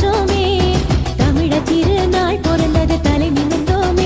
வச்சோமே தமிழ திருநாள் பிறந்தது தலை நிமிர்ந்தோமே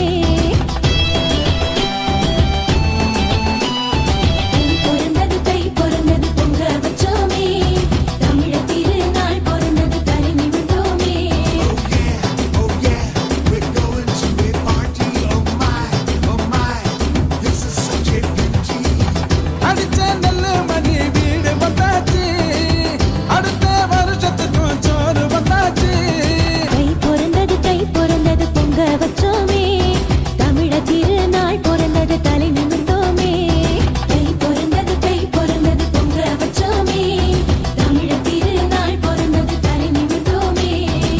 கை பிறந்தது பொங்க வச்சோமே தமிழ திருநாள் பிறந்தது தலை நிமிர்ந்தோமே Oh yeah, we're going to a party. Oh my, this is such a beauty. அடிச்ச நல்ல மணி வீடு வந்தாச்சு அடுத்த வருஷத்துக்கும் சோறு வந்தாச்சு கை பிறந்தது பொங்க வச்சோமே தமிழ திருநாள் பிறந்தது தலை நிமிர்ந்தோமே கை பிறந்தது பொங்க வச்சோமே தமிழ திருநாள் பிறந்தது தலை நிமிர்ந்தோமே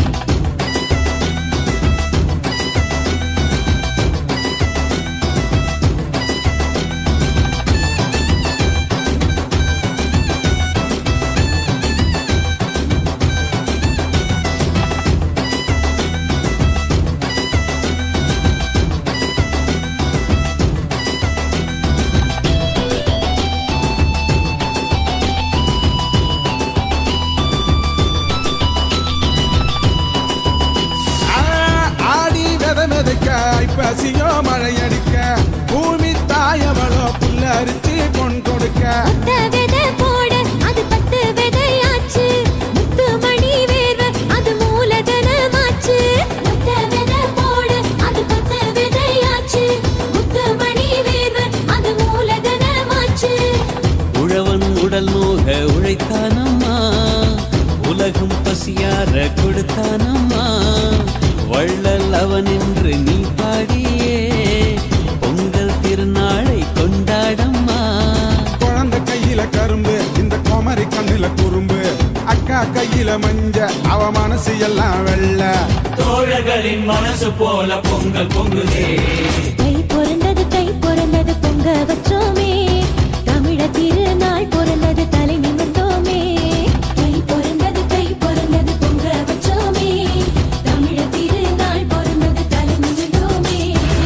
ஆடி வித மிதக்க ஐப்பசியோ மழையடிக்க பூமி தாயவளோ புல்லரிச்சு பொன் கொடுக்க ஒத்த விதை போட அது 10 விதையாச்சு முத்து மணி வேர்வை அது மூலதனமாச்சு ஒத்த விதை போட அது 10 விதையாச்சு முத்து மணி வேர்வை அது மூலதனமாச்சு உழவன் உடல் நோக உழைத்தானம்மா உலகம் பசியார கொடுத்தானம்மா வள்ளல் அவன் என்று நீ பாடியே பொங்கல் திருநாளை கொண்டாடம்மா குழந்தை கையில கரும்பு இந்த குமரி கண்ணுல குறும்பு அக்கா கையில மஞ்ச அவ மனசு எல்லாம் வெள்ள தோழர்களின் மனசு போல பொங்கல் பொங்குதே கை பிறந்தது பொங்க வச்சோமே தமிழ திருநாள் பிறந்தது தலை நிமிர்ந்தோமே கை பிறந்தது பொங்க வச்சோமே தமிழ திருநாள் பிறந்தது தலை நிமிர்ந்தோமே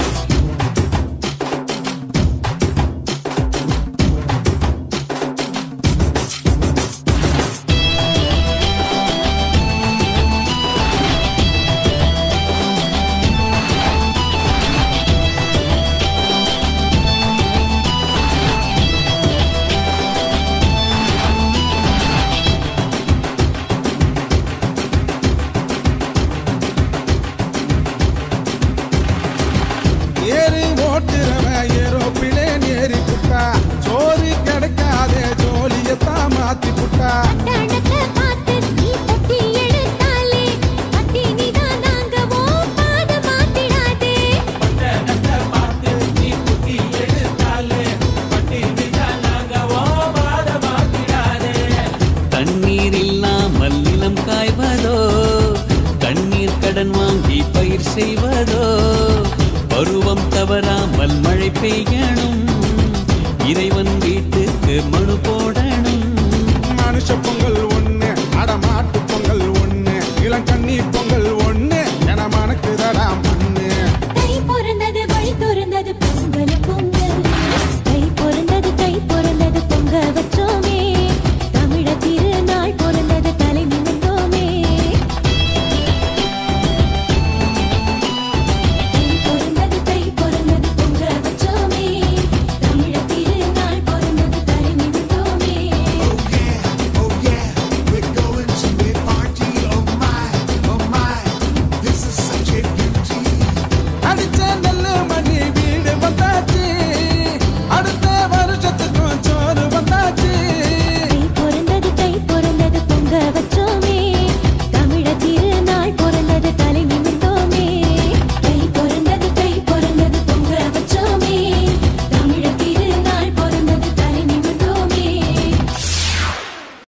ஏறி ஓட்டுறவன் ஏரோப்பிளேன் ஏறி புட்டா சோறு கிடைக்காதே ஜோலியத்தான் மாத்தி புட்டா தனத்தை பார்த்து நீ தட்டி எடுத்தாலே பட்டினிதான் நாங்கவோ பாத மாத்திடாதே பார்த்து நீ குத்தி எடுத்தாலே பட்டினிதான் நாங்கவோ பாத மாத்திடாதே தண்ணீர் இல்லாமல் நிலம் காய்வதோ தண்ணீர் கடன் வாங்கி பயிர் செய்வதோ பருவம் தவறாமல் மழை பெய்யணும்